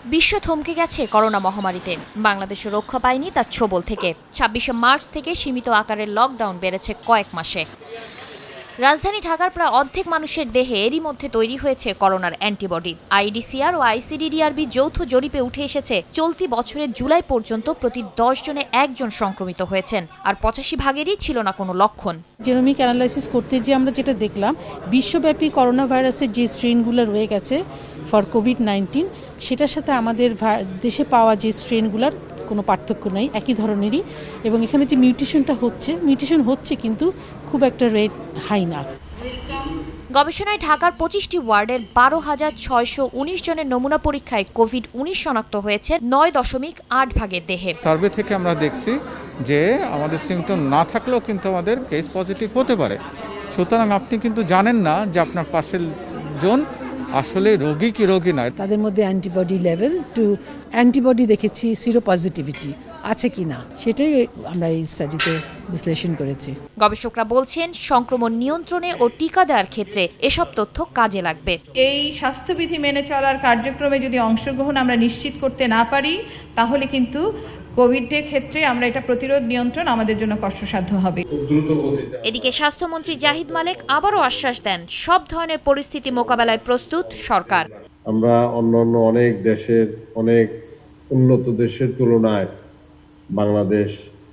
বিশ্ব থমকে গেছে করোনা মহামারীতে। বাংলাদেশও রক্ষা পায়নি তার ছোবল থেকে। ২৬শে মার্চ থেকে সীমিত আকারের লকডাউন বেড়েছে কয়েক মাসে। রাজধানী ঢাকার প্রায় অর্ধেক মানুষের দেহে এরই মধ্যে তৈরি হয়েছে করোনার অ্যান্টিবডি। আইডিসিআর ও আইসিডিডিআরবি যৌথ জরিপে উঠে এসেছে চলতি বছরের জুলাই পর্যন্ত প্রতি ১০ জনে একজন সংক্রমিত হয়েছেন, আর ৮৫ ভাগেরই ছিল না কোনো লক্ষণ। জেনোমিক অ্যানালাইসিস করতে যে আমরা যেটা দেখলাম, বিশ্বব্যাপী করোনা ভাইরাসের যে স্ট্রেনগুলো রয়ে গেছে ফর কোভিড-19, সেটার সাথে আমাদের দেশে পাওয়া যে স্ট্রেনগুলোর কোনো পার্থক্য নেই, একই ধরনেরই। এবং এখানে যে মিউটেশন হচ্ছে কিন্তু খুব একটা রেট হাই না। গবেষণায় ঢাকার ২৫টি ওয়ার্ডের ১২,৬১৯ জনের নমুনা পরীক্ষায় কোভিড-১৯ শনাক্ত হয়েছে ৯.৮ ভাগের দেহে। সার্ভে থেকে আমরা দেখছি যে আমাদের সিমটম না থাকলেও কিন্তু আমাদের কেস পজিটিভ হতে পারে। সুতরাং আপনি কিন্তু জানেন না যে আপনার পাশের জন আসলে রোগী কি রোগী নয়। তাদের মধ্যে অ্যান্টিবডি লেভেল অ্যান্টিবডি দেখেছি, সিরো পজিটিভিটি আছে কি না সেটাই আমরা এই স্টাডিতে বিশ্লেষণ করেছি। গবেষকরা বলছেন, সংক্রমণ নিয়ন্ত্রণে ও টিকা দেওয়ার ক্ষেত্রে এসব তথ্য কাজে লাগবে। এই স্বাস্থ্যবিধি মেনে চলার কার্যক্রমে যদি অংশগ্রহণ আমরা নিশ্চিত করতে না পারি, তাহলে কিন্তু কোভিডের ক্ষেত্রে আমরা এটা প্রতিরোধ নিয়ন্ত্রণ আমাদের জন্য কষ্টসাধ্য হবে। এদিকে স্বাস্থ্যমন্ত্রী জাহিদ মালেক আবারও আশ্বাস দেন, সব ধরনের পরিস্থিতি মোকাবেলায় প্রস্তুত সরকার। আমরা অন্যান্য অনেক দেশের, অনেক উন্নত দেশের তুলনায় বাংলাদেশ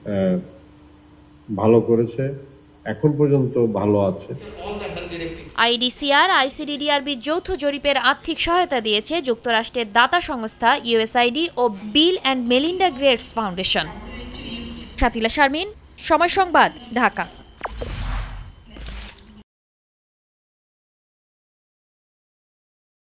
ভালো করেছে, এখন পর্যন্ত ভালো আছে। আইডিসিআর আইসিডিডিআরবি যৌথ জরিপের আর্থিক সহায়তা দিয়েছে যুক্তরাষ্ট্রের দাতা সংস্থা ইউএসআইডি ও Bill and Melinda Gates Foundation. Shatila Sharmin, Somoy Sangbad, Dhaka.